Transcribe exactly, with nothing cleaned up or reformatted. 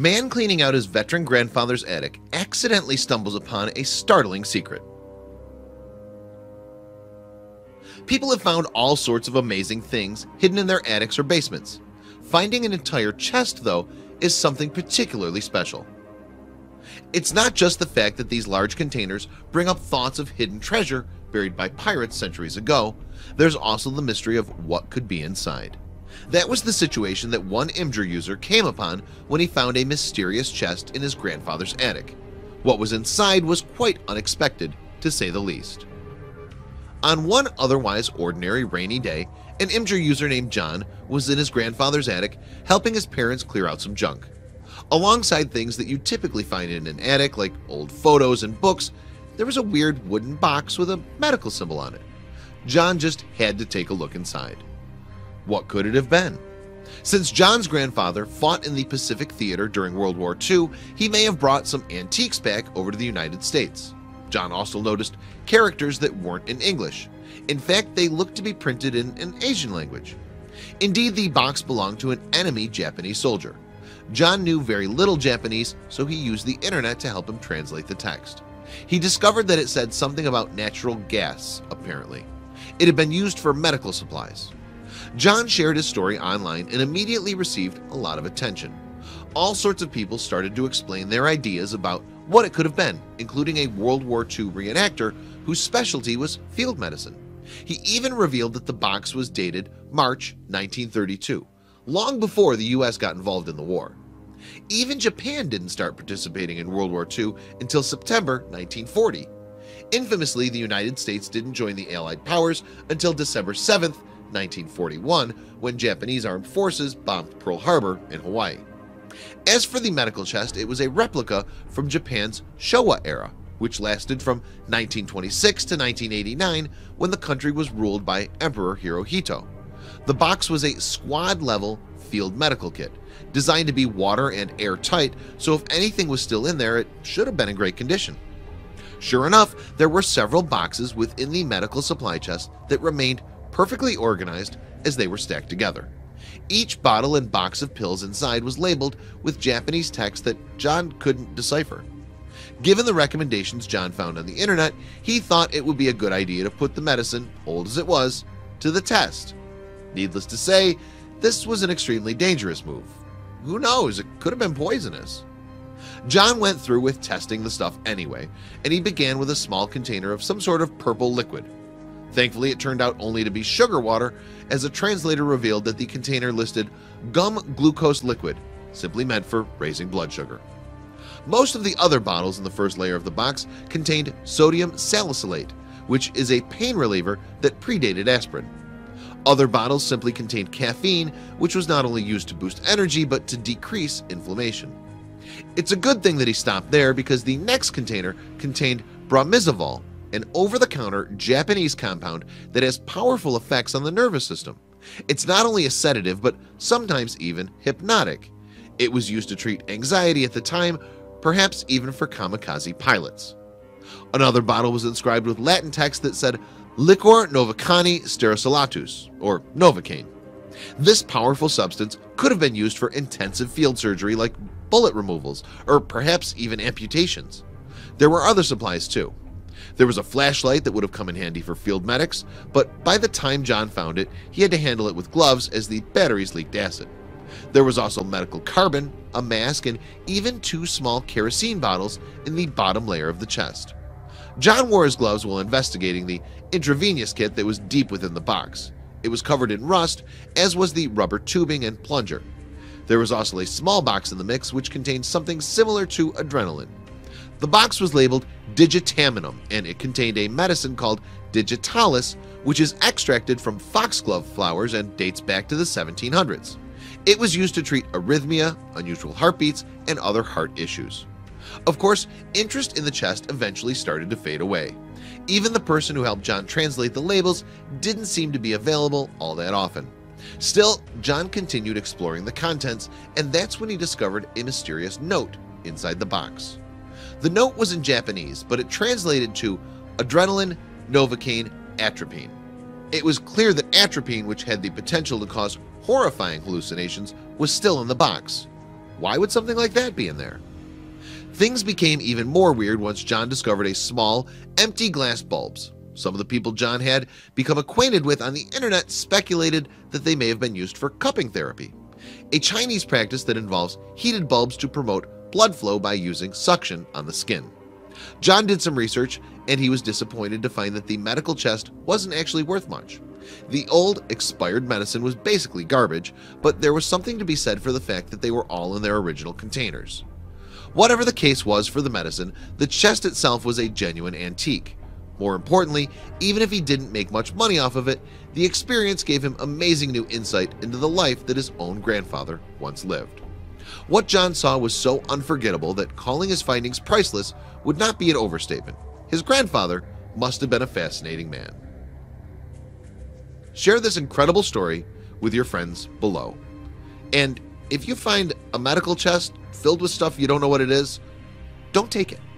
Man cleaning out his veteran grandfather's attic accidentally stumbles upon a startling secret. People have found all sorts of amazing things hidden in their attics or basements. Finding an entire chest, though, is something particularly special. It's not just the fact that these large containers bring up thoughts of hidden treasure buried by pirates centuries ago. There's also the mystery of what could be inside. That was the situation that one Imgur user came upon when he found a mysterious chest in his grandfather's attic. What was inside was quite unexpected, to say the least. On one otherwise ordinary rainy day, an Imgur user named John was in his grandfather's attic helping his parents clear out some junk. Alongside things that you typically find in an attic like old photos and books, there was a weird wooden box with a medical symbol on it. John just had to take a look inside. What could it have been? Since John's grandfather fought in the Pacific Theater during World War Two, he may have brought some antiques back over to the United States. John also noticed characters that weren't in English. In fact, they looked to be printed in an Asian language. Indeed, the box belonged to an enemy Japanese soldier. John knew very little Japanese, so he used the internet to help him translate the text. He discovered that it said something about natural gas, apparently. It had been used for medical supplies. John shared his story online and immediately received a lot of attention. All sorts of people started to explain their ideas about what it could have been, including a World War Two reenactor whose specialty was field medicine. He even revealed that the box was dated March nineteen thirty-two, long before the U S got involved in the war. Even Japan didn't start participating in World War Two until September nineteen forty. Infamously, the United States didn't join the Allied powers until December seventh, nineteen forty-one, when Japanese armed forces bombed Pearl Harbor in Hawaii. As for the medical chest, it was a replica from Japan's Showa era, which lasted from nineteen twenty-six to nineteen eighty-nine, when the country was ruled by Emperor Hirohito. The box was a squad-level field medical kit, designed to be water and airtight, so if anything was still in there, it should have been in great condition. Sure enough, there were several boxes within the medical supply chest that remained perfectly organized as they were stacked together. Each bottle and box of pills inside was labeled with Japanese text that John couldn't decipher. Given the recommendations John found on the internet, he thought it would be a good idea to put the medicine, old as it was, to the test. Needless to say, this was an extremely dangerous move. Who knows, it could have been poisonous. John went through with testing the stuff anyway, and he began with a small container of some sort of purple liquid. Thankfully, it turned out only to be sugar water, as a translator revealed that the container listed gum glucose liquid, simply meant for raising blood sugar. Most of the other bottles in the first layer of the box contained sodium salicylate, which is a pain reliever that predated aspirin. Other bottles simply contained caffeine, which was not only used to boost energy but to decrease inflammation. It's a good thing that he stopped there, because the next container contained bromizavol, an over-the-counter Japanese compound that has powerful effects on the nervous system. It's not only a sedative, but sometimes even hypnotic. It was used to treat anxiety at the time, perhaps even for kamikaze pilots. Another bottle was inscribed with Latin text that said Liquor Novacani Stericulatus, or Novocaine. This powerful substance could have been used for intensive field surgery like bullet removals, or perhaps even amputations. There were other supplies too. There was a flashlight that would have come in handy for field medics, but by the time John found it, he had to handle it with gloves as the batteries leaked acid. There was also medical carbon, a mask, and even two small kerosene bottles in the bottom layer of the chest. John wore his gloves while investigating the intravenous kit that was deep within the box. It was covered in rust, as was the rubber tubing and plunger. There was also a small box in the mix which contained something similar to adrenaline. The box was labeled digitaminum, and it contained a medicine called digitalis, which is extracted from foxglove flowers and dates back to the seventeen hundreds. It was used to treat arrhythmia, unusual heartbeats, and other heart issues. Of course, interest in the chest eventually started to fade away. Even the person who helped John translate the labels didn't seem to be available all that often. Still, John continued exploring the contents, and that's when he discovered a mysterious note inside the box. The note was in Japanese, but it translated to adrenaline, novocaine, atropine. It was clear that atropine, which had the potential to cause horrifying hallucinations, was still in the box. Why would something like that be in there? Things became even more weird once John discovered a small, empty glass bulbs. Some of the people John had become acquainted with on the internet speculated that they may have been used for cupping therapy, a Chinese practice that involves heated bulbs to promote blood flow by using suction on the skin. John did some research and he was disappointed to find that the medical chest wasn't actually worth much. The old, expired medicine was basically garbage, but there was something to be said for the fact that they were all in their original containers. Whatever the case was for the medicine, the chest itself was a genuine antique. More importantly, even if he didn't make much money off of it, the experience gave him amazing new insight into the life that his own grandfather once lived. What John saw was so unforgettable that calling his findings priceless would not be an overstatement. His grandfather must have been a fascinating man. Share this incredible story with your friends below. And if you find a medical chest filled with stuff you don't know what it is, don't take it.